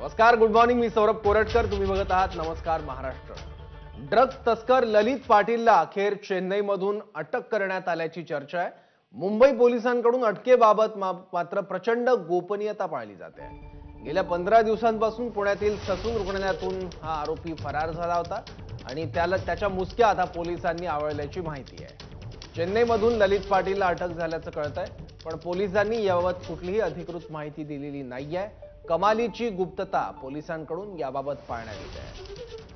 नमस्कार, good morning. मी सौरभ कोरटकर. तुम्ही बघत आहात नमस्कार महाराष्ट्र. ड्रग्ज तस्कर ललित पाटीलला अखेर चेन्नईमधून अटक करण्यात आल्याची चर्चा आहे. मुंबई पोलिसांकडून अटकेबाबत मात्र प्रचंड गोपनीयता पाळली जाते. गेल्या 15 दिवसांपासून पुण्यातील ससून रुग्णालयातून हा आरोपी फरार झाला होता आणि त्याच्या मुसक्या आता पोलिसांनी आवळल्याची माहिती आहे. चेन्नईमधून ललित पाटीलला अटक झाल्याचं कळतंय, पण पोलिसांनी याबाबत कुठलीही अधिकृत माहिती दिलेली नाहीये. कमालीची गुप्तता पोलिसांकडून याबाबत पाळण्यात येत आहे.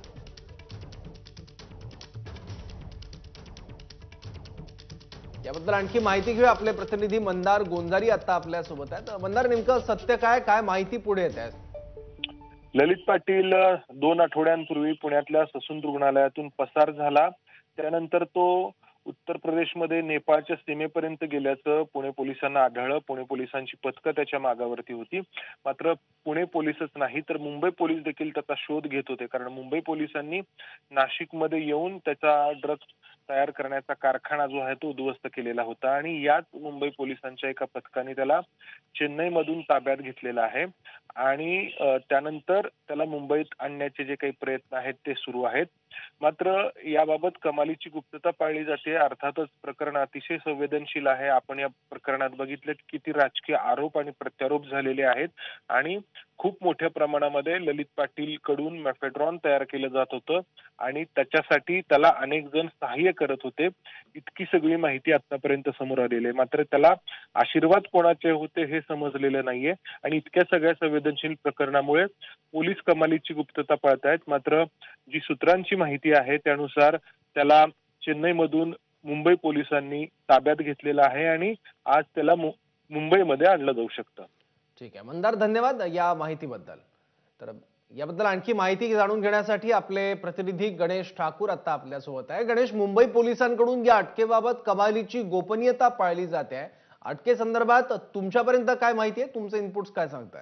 याबद्दल आणखी माहिती घेऊया. आपले प्रतिनिधी मंदार गोंजारी आता आपल्या सोबत आहेत. मंदार, नेमकं सत्य काय माहिती पुढे येत आहे? ललित पाटील 2 आठवड्यांपूर्वी पुण्यातल्या ससून रुग्णालयातून पसार झाला. त्यानंतर तो उत्तर प्रदेशमध्ये नेपाळच्या सीमेपर्यंत गेल्याचं पुणे पोलिसांना आढळलं. पुणे पोलिसांची पथकं त्याच्या मागावरती होती. मात्र पुणे पोलीसच नाही तर मुंबई पोलीस देखील त्याचा शोध घेत होते, कारण मुंबई पोलिसांनी नाशिकमध्ये येऊन त्याचा ड्रग्ज तयार करण्याचा कारखाना जो आहे तो उद्ध्वस्त केलेला होता आणि याच मुंबई पोलिसांच्या एका पथकाने त्याला चेन्नईमधून ताब्यात घेतलेला आहे आणि त्यानंतर त्याला मुंबईत आणण्याचे जे काही प्रयत्न आहेत ते सुरू आहेत. मात्र याबाबत कमालीची गुप्तता पाळली जाते. अर्थातच प्रकरण अतिशय संवेदनशील आहे. आपण या प्रकरणात बघितलं की किती राजकीय आरोप आणि प्रत्यारोप झालेले आहेत आणि खूप मोठ्या प्रमाणामध्ये ललित पाटील कडून मेफेड्रॉन तयार केलं जात होतं आणि त्याच्यासाठी त्याला अनेक जण सहाय्य करत होते. इतकी सगळी माहिती आतापर्यंत समोर आलेली आहे. मात्र त्याला आशीर्वाद कोणाचे होते हे समजलेलं नाहीये आणि इतक्या सगळ्या संवेदनशील प्रकरणामुळे पोलीस कमालीची गुप्तता पाळतायत. मात्र जी सूत्रांची माहिती आहे त्यानुसार त्याला चेन्नईमधून मुंबई पोलिसांनी ताब्यात घेतलेला आहे आणि आज त्याला मुंबईमध्ये आणलं जाऊ शकतं. ठीक आहे मंदार, धन्यवाद या माहितीबद्दल. तर याबद्दल आणखी माहिती जाणून घेण्यासाठी आपले प्रतिनिधी गणेश ठाकूर आता आपल्यासोबत आहे. गणेश, मुंबई पोलिसांकडून या अटकेबाबत कमालीची गोपनीयता पाळली जाते आहे. अटकेसंदर्भात तुमच्यापर्यंत काय माहिती आहे? तुमचे इनपुट्स काय सांगताय?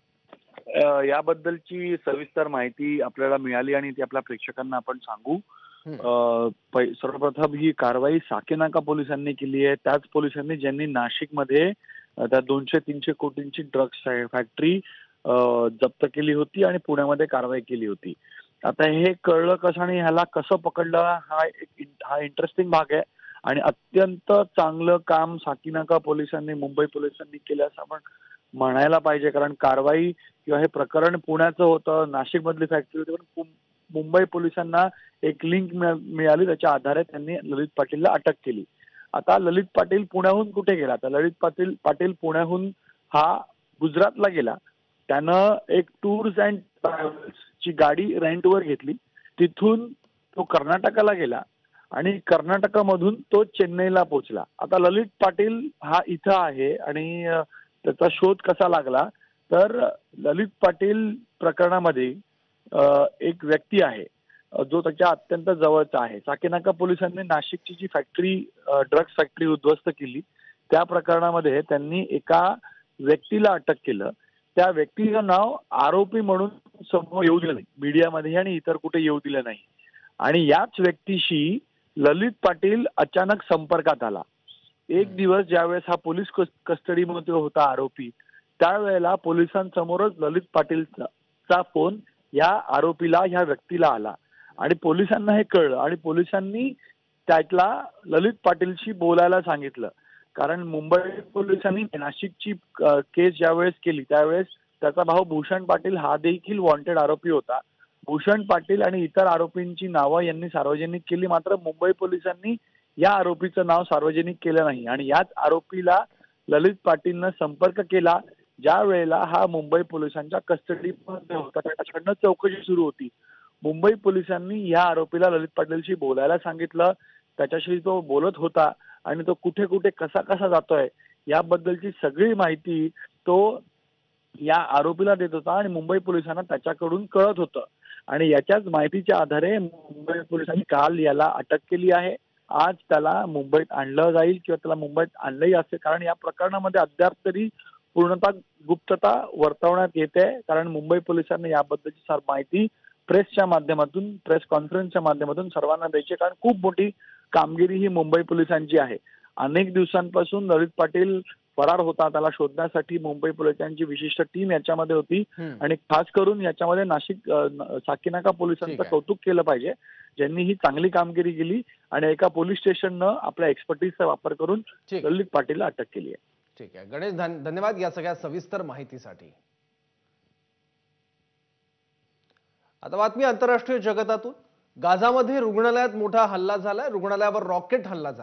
याबद्दलची सविस्तर माहिती आपल्याला मिळाली आणि ती आपल्या प्रेक्षकांना आपण सांगू. सर्वप्रथम ही कारवाई साकेनाका पोलिसांनी केली आहे. त्याच पोलिसांनी ज्यांनी नाशिकमध्ये त्या 200-300 कोटींची ड्रग्ज फॅक्टरी जप्त केली होती आणि पुण्यामध्ये कारवाई केली होती. आता हे कळलं कसं आणि ह्याला कसं पकडलं हा इंटरेस्टिंग भाग आहे आणि अत्यंत चांगलं काम साकीनाका पोलिसांनी मुंबई पोलिसांनी केलं असं आपण म्हणायला पाहिजे. कारण कारवाई किंवा हे प्रकरण पुण्याचं होतं, नाशिकमधली फॅक्टरी होती, पण मुंबई पोलिसांना एक लिंक मिळाली, त्याच्या आधारे त्यांनी ललित पाटीलला अटक केली. आता ललित पाटील पुण्याहून कुठे गेला? तर ललित पाटील पुण्याहून हा गुजरातला गेला. त्यानं एक टूर्स अँड ट्रॅव्हल्सची गाडी रेंटवर घेतली. तिथून तो कर्नाटकाला गेला आणि कर्नाटकामधून तो चेन्नईला पोहोचला. आता ललित पाटील हा इथं आहे आणि त्याचा शोध कसा लागला तर ललित पाटील प्रकरणामध्ये एक व्यक्ती आहे जो त्याच्या अत्यंत जवळचा आहे. साकेनाका पोलिसांनी नाशिकची जी फॅक्टरी ड्रग्ज फॅक्टरी उद्ध्वस्त केली त्या प्रकरणामध्ये त्यांनी एका व्यक्तीला अटक केलं. त्या व्यक्तीचं नाव आरोपी म्हणून समोर येऊ दिलं नाही मीडियामध्ये आणि इतर कुठे येऊ दिलं नाही आणि याच व्यक्तीशी ललित पाटील अचानक संपर्कात आला. एक दिवस ज्यावेळेस हा पोलीस कस्टडीमध्ये होता आरोपी, त्यावेळेला पोलिसांसमोरच ललित पाटीलचा फोन या आरोपीला ह्या व्यक्तीला आला आणि पोलिसांना हे कळलं आणि पोलिसांनी त्याला ललित पाटीलशी बोलायला सांगितलं. कारण मुंबई पोलिसांनी नाशिकची केस ज्यावेळेस केली त्यावेळेस त्याचा भाऊ भूषण पाटील हा देखील वॉन्टेड आरोपी होता. भूषण पाटील आणि इतर आरोपींची नावं यांनी सार्वजनिक केली, मात्र मुंबई पोलिसांनी या आरोपीचं नाव सार्वजनिक केलं नाही आणि याच आरोपीला ललित पाटीलनं संपर्क केला ज्या वेळेला हा मुंबई पोलिसांच्या कस्टडीमध्ये होता. त्याच्याकडनं चौकशी सुरू होती. मुंबई पोलिसांनी या आरोपीला ललित पाटीलशी बोलायला सांगितलं. त्याच्याशी तो बोलत होता आणि तो कुठे कुठे कसा जातोय याबद्दलची सगळी माहिती तो या आरोपीला देत होता आणि मुंबई पोलिसांना त्याच्याकडून कळत होतं आणि याच्याच माहितीच्या आधारे मुंबई पोलिसांनी काल याला अटक केली आहे. आज त्याला मुंबईत आणलं जाईल किंवा त्याला मुंबईत आणलंही असेल, कारण या प्रकरणामध्ये अद्याप तरी पूर्णतः गुप्तता वर्तवण्यात येते. कारण मुंबई पोलिसांनी याबद्दलची माहिती प्रेसच्या माध्यमातून, प्रेस कॉन्फरन्सच्या माध्यमातून सर्वांना द्यायची, कारण खूप मोठी कामगिरी ही मुंबई पोलिसांची आहे. अनेक दिवसांपासून ललित पाटील फरार होता त्याला शोधण्यासाठी मुंबई पोलिसांची विशिष्ट टीम याच्यामध्ये होती आणि खास करून याच्यामध्ये नाशिक साकीनाका पोलिसांचं ठीक आहे. कौतुक केलं पाहिजे, ज्यांनी ही चांगली कामगिरी केली आणि एका पोलीस स्टेशननं आपल्या एक्सपर्टीजचा वापर करून ठीक. ललित पाटीलला अटक केली आहे. ठीक आहे गणेश, धन्यवाद या सगळ्या सविस्तर माहितीसाठी. आता बातमी आंतरराष्ट्रीय जगतातून. गाझामध्ये रुग्णालयात मोठा हल्ला झालाय. रुग्णालयावर रॉकेट हल्ला झाला.